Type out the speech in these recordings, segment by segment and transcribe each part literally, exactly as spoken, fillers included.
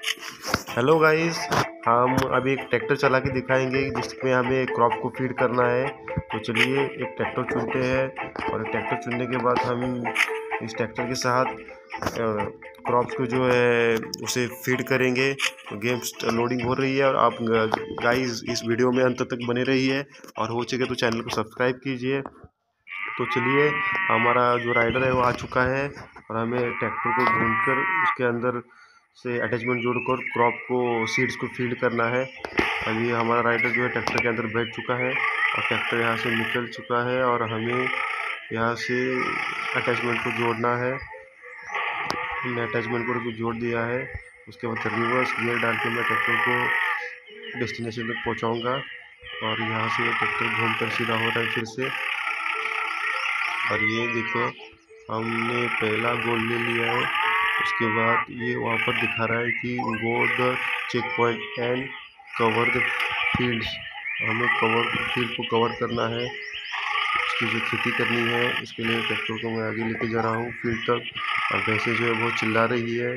Hello guys, हम अभी एक ट्रैक्टर चला के दिखाएंगे जिसमें हमें क्रॉप को फीड करना है। तो चलिए एक ट्रैक्टर चुनते हैं और ट्रैक्टर चुनने के बाद हम इस ट्रैक्टर के साथ क्रॉप्स को जो है उसे फीड करेंगे। तो गेम्स लोडिंग हो रही है और आप गाइस इस वीडियो में अंत तक बने रहिए और हो सके तो चैनल को सब्सक्राइब कीजिए। तो चलिए, हमारा जो राइडर है वो आ चुका है और हमें ट्रैक्टर को घूमकर उसके अंदर से अटैचमेंट जोड़कर क्रॉप को सीड्स को फीड करना है। अभी हमारा राइडर जो है ट्रैक्टर के अंदर बैठ चुका है और ट्रैक्टर यहाँ से निकल चुका है और हमें यहाँ से अटैचमेंट को जोड़ना है। हमने अटैचमेंट को जोड़ दिया है। उसके बाद रिवर्स गियर डाल के मैं ट्रैक्टर को डेस्टिनेशन तक पहुँचाऊँगा और यहाँ से ट्रैक्टर घूमकर सीधा हो रहा है फिर से। और ये देखो, हमने पहला गोल ले लिया है। उसके बाद ये वहाँ पर दिखा रहा है कि go the checkpoint and cover the fields. हमें कवर फील्ड को कवर करना है। उसकी जो खेती करनी है इसके लिए ट्रैक्टर को मैं आगे लेके जा रहा हूँ फील्ड तक। और भैंसे जो है बहुत चिल्ला रही है।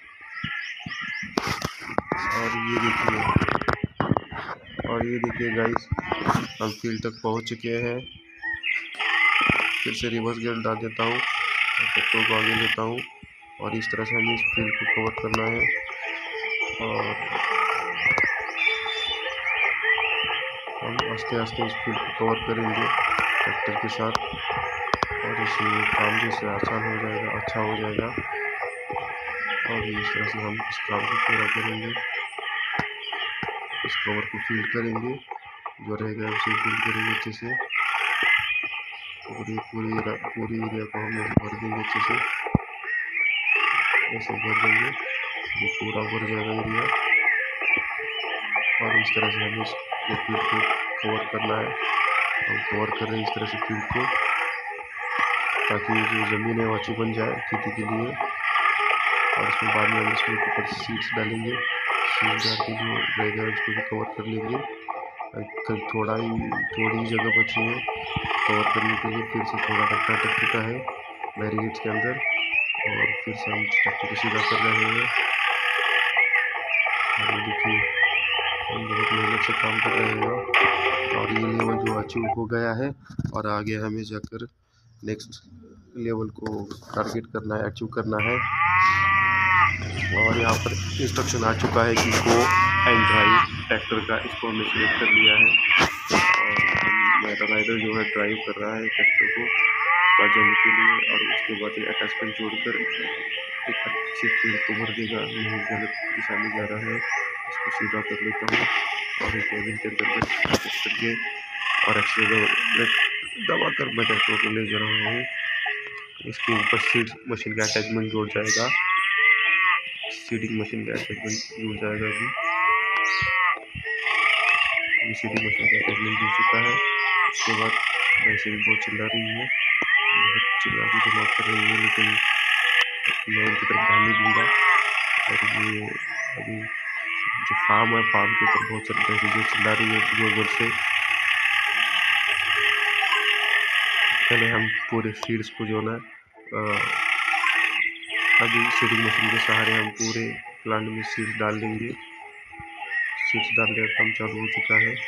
और ये देखिए और ये देखिए गाइस, हम फील्ड तक पहुँच चुके हैं। फिर से रिवर्स गियर डाल देता हूँ और ट्रैक्टर को आगे लेता हूँ और इस तरह से हमें इस फील्ड को कवर करना है। और हम आस्ते आस्ते इस फील्ड को कवर करेंगे ट्रैक्टर के साथ और इससे काम जैसे आसान हो जाएगा, अच्छा हो जाएगा। और इस तरह से हम इस काम को पूरा करेंगे, इस कवर को फील्ड करेंगे, जो रहेगा उसे फील्ड करेंगे अच्छे से। पूरी पूरी पूरी एरिया को हम ऐसे भर देंगे अच्छे से, ऐसे भर देंगे, ये पूरा भर जाएगा एरिया। और इस तरह से हमें इस फील्ड को कवर करना है। हम कवर कर रहे हैं इस तरह से फील्ड को, ताकि जो ज़मीन है वो अच्छी बन जाए खेती के लिए। और इसमें बाद में हम इसमें ऊपर सीड्स डालेंगे, सीड्स डाल के जो रहेगा उसको भी कवर कर लेंगे। कल थोड़ा ही थोड़ी ही जगह बची है कवर करने के लिए। फिर से थोड़ा रखा अटक चुका है बैरिकेड्स के अंदर और फिर से हम ट्रैक्टर को सीधा कर रहे हैं। और देखिए, हम बहुत मेहनत से काम कर रहे हैं और ये लेवल जो अचीव हो गया है और आगे हमें जाकर नेक्स्ट लेवल को टारगेट करना है, अचीव करना है। और यहाँ पर इंस्ट्रक्शन आ चुका है कि गो एंड ड्राइव ट्रैक्टर का, इसको हमने सिलेक्ट कर लिया है। और हम मेरा राइडर जो है ड्राइव कर रहा है ट्रैक्टर को पास जाने के लिए। और उसके बाद एक अटैचमेंट जोड़कर एक अच्छी फील्ड को भर देगा। नहीं, गलत दिशा में जा रहा है, इसको सीधा कर लेता हूँ और एक केबिन के अंदर करके और एक्सीलरेटर दबा कर मैं ट्रैक्टर को ले जा रहा हूँ। इसके ऊपर सीड मशीन का अटैचमेंट जुड़ जाएगा, सीडिंग मशीन का अटैचमेंट जुड़ जाएगा। अभी अभी सीडिंग मशीन का अटैचमेंट जुड़ चुका है। उसके बाद वैसे भी बहुत चिल्ला रही है, बहुत चिल्ला के दिमाग कर रही है, लेकिन मैं उनकी तरफ ध्यान नहीं दूँगा। और ये अभी जो फार्म है, फार्म के ऊपर बहुत सारी भैंसें जो चिल्ला रही है जोर जोर से। पहले हम पूरे सीड्स को जो ना अभी सीडिंग मशीन के सहारे हम पूरे प्लांट में सीड्स डाल देंगे। सीड्स डालने का काम चालू हो चुका है।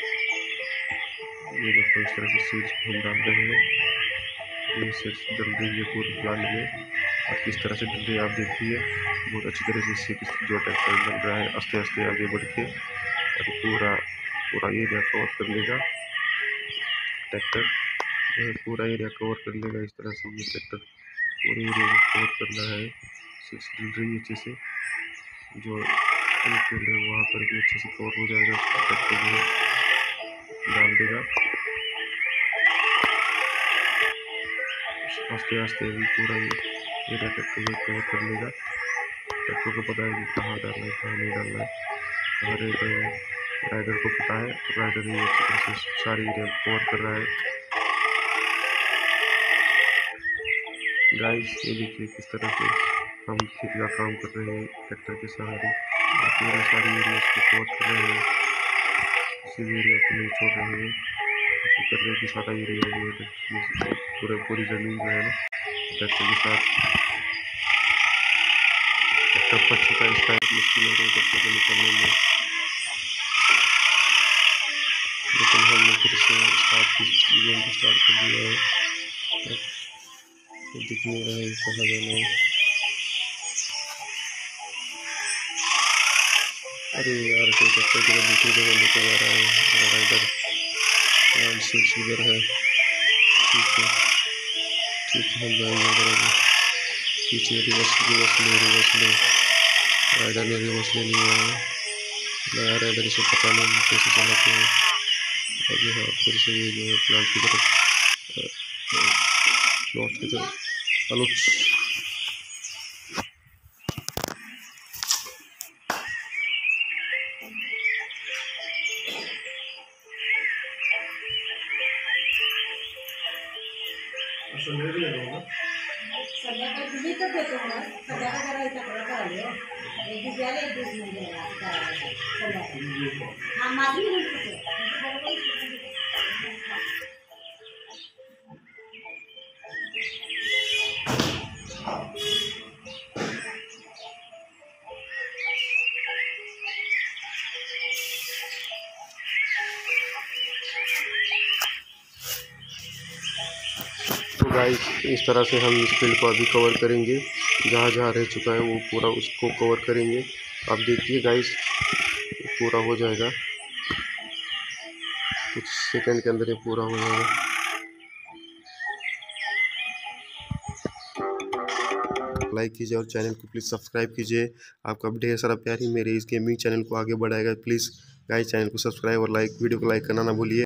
ये देखो, इस तरह से सीड्स को हम डाल रहे हैं। ये सीड्स डल रही है पूरे प्लांट में और किस तरह से डल रही है आप देखिए। बहुत अच्छी तरह से सीड्स जो ट्रैक्टर डल रहा है आस्ते आस्ते आगे बढ़ के और पूरा पूरा एरिया कवर कर लेगा। ट्रैक्टर पूरा एरिया कवर कर लेगा। इस तरह से ये ट्रैक्टर पूरे एरिया को कवर करना है। सीड्स डल रही है अच्छे से, जो फील्ड है वहाँ पर भी अच्छे से कवर हो जाएगा। ट्रैक्टर जो डाल देगा आस्ते आस्ते, अभी पूरा एरिया ट्रैक्टर में कवर कर लेगा। ट्रैक्टर को पता है कि कहाँ डालना है, कहाँ नहीं डालना है, कहाँ रहता है। राइडर को पता है, राइडर ही अच्छी तरह से सारी एरिया कवर कर रहा है। गाइस, ये देखिए किस तरह से हम खेती का काम कर रहे हैं ट्रैक्टर के सहारे। पूरे सारी एरिया को कवर कर रहे हैं, किसी भी एरिया को नहीं छोड़ रहे हैं। कोशिश कर रहे हैं कि सारा एरिया जो है पूरे पूरी ज़मीन जो है ना ट्रैक्टर के साथ ट्रैक्टर फंस चुका है, इसका मुश्किल हो रही है ट्रैक्टर को निकालने में, लेकिन हमने फिर से स्टार्ट गेम को स्टार्ट कर दिया है। तो दिख नहीं रहा है कहाँ जाना है। अरे यार कोई ट्रैक्टर की दूसरी जगह लेके जा रहा है, मेरा राइडर वन सिक्स इधर है। ठीक है ठीक है, हम जाएंगे उधर आगे। पीछे रिवर्स रिवर्स ले रिवर्स ले राइडर ने रिवर्स ले लिया है। नया राइडर इसे पता नहीं कैसे चलाते हैं। अभी हाँ फिर से ये जो है प्लांट की तरफ प्लॉट की तरफ आलूच। संध्याकाळी तुम्ही तर देतो मग संध्याकाळ जरा इथं करायला एक दिवस द्यायला एक दिवस नाही द्यायला संध्याकाळी हा माझी तो गाइस इस तरह से हम इस फील्ड को अभी कवर करेंगे, जहाँ जहाँ रह चुका है वो पूरा उसको कवर करेंगे। आप देखिए गाइस पूरा हो जाएगा, कुछ सेकंड के अंदर ये पूरा हो जाएगा। लाइक कीजिए और चैनल को प्लीज़ सब्सक्राइब कीजिए। आपका ढेर सारा प्यार ही मेरे इस गेमिंग चैनल को आगे बढ़ाएगा। प्लीज़ गाइस चैनल को सब्सक्राइब और लाइक वीडियो को लाइक करना ना भूलिए।